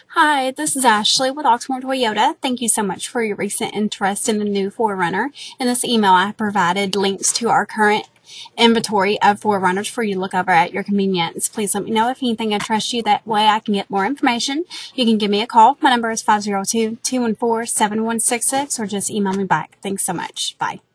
Hi, this is Ashley with Oxmoor Toyota. Thank you so much for your recent interest in the new 4Runner. In this email, I provided links to our current inventory of 4Runners for you to look over at your convenience. Please let me know if anything interests you. That way I can get more information. You can give me a call. My number is 502-214-7166 or just email me back. Thanks so much. Bye.